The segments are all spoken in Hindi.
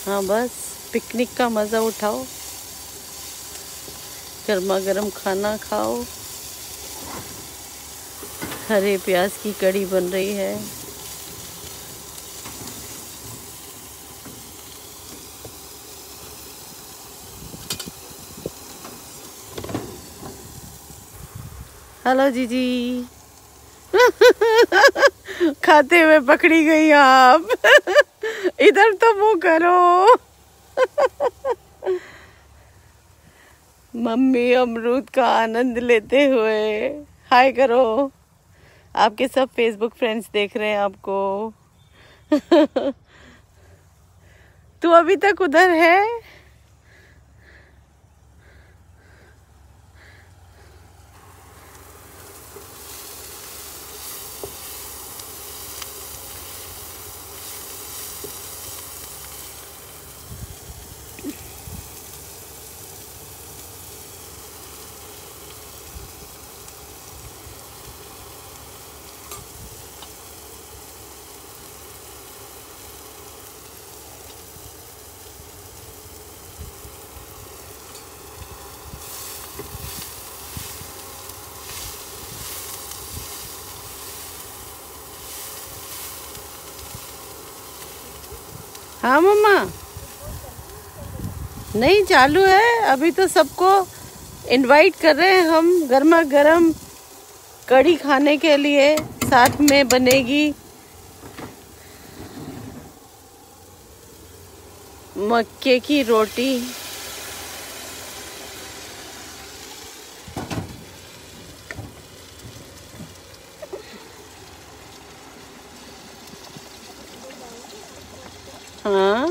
हाँ बस पिकनिक का मज़ा उठाओ, गर्मा गर्म खाना खाओ। हरे प्याज की कड़ी बन रही है। हेलो जीजी। खाते हुए पकड़ी गई आप। इधर तो मुंह करो। मम्मी अमरूद का आनंद लेते हुए हाय करो। आपके सब फेसबुक फ्रेंड्स देख रहे हैं आपको। तू अभी तक उधर है? हाँ मम्मा। नहीं चालू है अभी तो। सबको इनवाइट कर रहे हैं हम गर्मा गर्म कड़ी खाने के लिए। साथ में बनेगी मक्के की रोटी। हाँ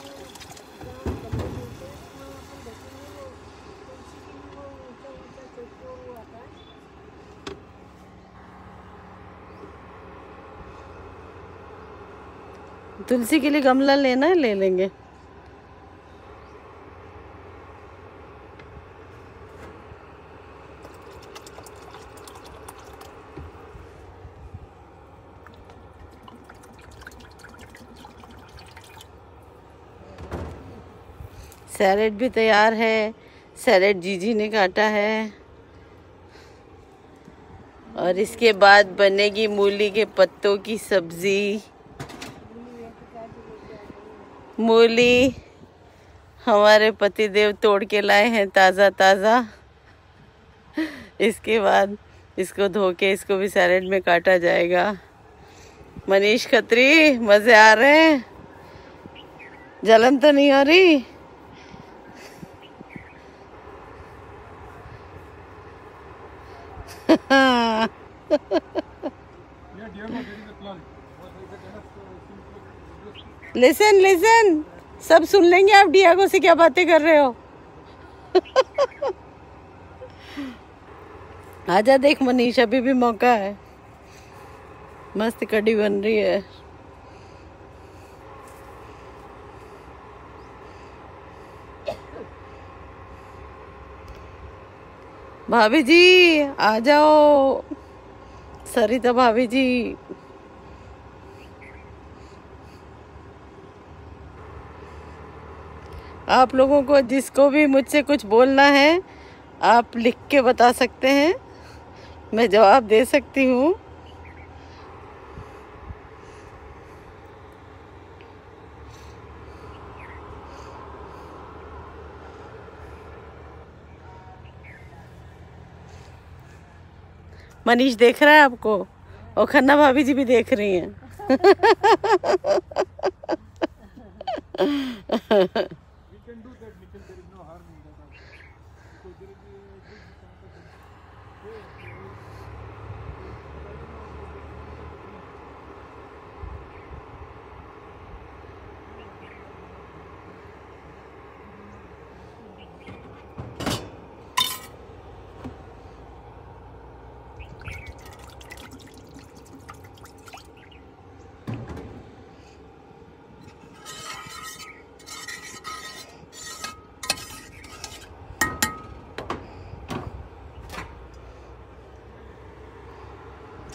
तुलसी के लिए गमला लेना है, ले लेंगे। सैलेड भी तैयार है। सैलेड जीजी ने काटा है। और इसके बाद बनेगी मूली के पत्तों की सब्जी। मूली हमारे पतिदेव तोड़ के लाए हैं ताज़ा ताज़ा। इसके बाद इसको धो के इसको भी सैलेड में काटा जाएगा। मनीष खत्री मज़े आ रहे हैं? जलन तो नहीं हो रही? लिसन लिसन, सब सुन लेंगे आप डियागो से क्या बातें कर रहे हो। आजा देख मनीष, अभी भी मौका है। मस्त कड़ी बन रही है। भाभी जी आ जाओ। सरिता भाभी जी। आप लोगों को जिसको भी मुझसे कुछ बोलना है आप लिख के बता सकते हैं, मैं जवाब दे सकती हूँ। मनीष देख रहा है आपको और खन्ना भाभी जी भी देख रही हैं।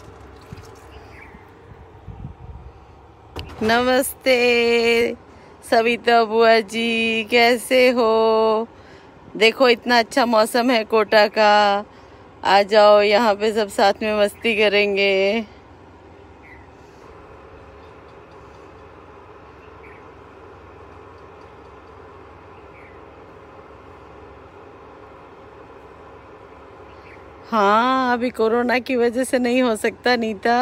नमस्ते सविता बुआ जी कैसे हो? देखो इतना अच्छा मौसम है कोटा का, आ जाओ यहाँ पे सब साथ में मस्ती करेंगे। हाँ अभी कोरोना की वजह से नहीं हो सकता नीता।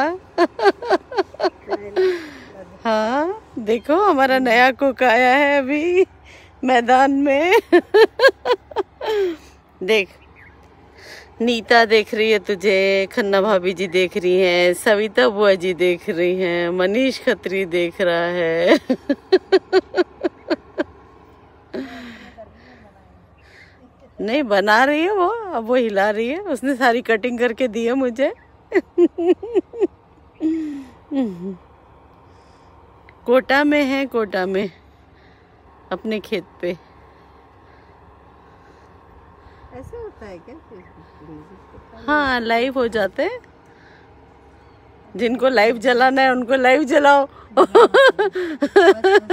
हाँ देखो हमारा नया कुक आया है अभी मैदान में। देख नीता देख रही है तुझे, खन्ना भाभी जी देख रही हैं, सविता बुआ जी देख रही हैं, मनीष खत्री देख रहा है। नहीं बना रही है वो, अब वो हिला रही है, उसने सारी कटिंग करके दी है मुझे। कोटा में है, कोटा में अपने खेत पे। ऐसे होता है क्या? हाँ लाइव हो जाते हैं, जिनको लाइव जलाना है उनको लाइव जलाओ।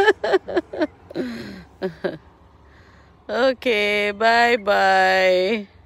Okay bye bye.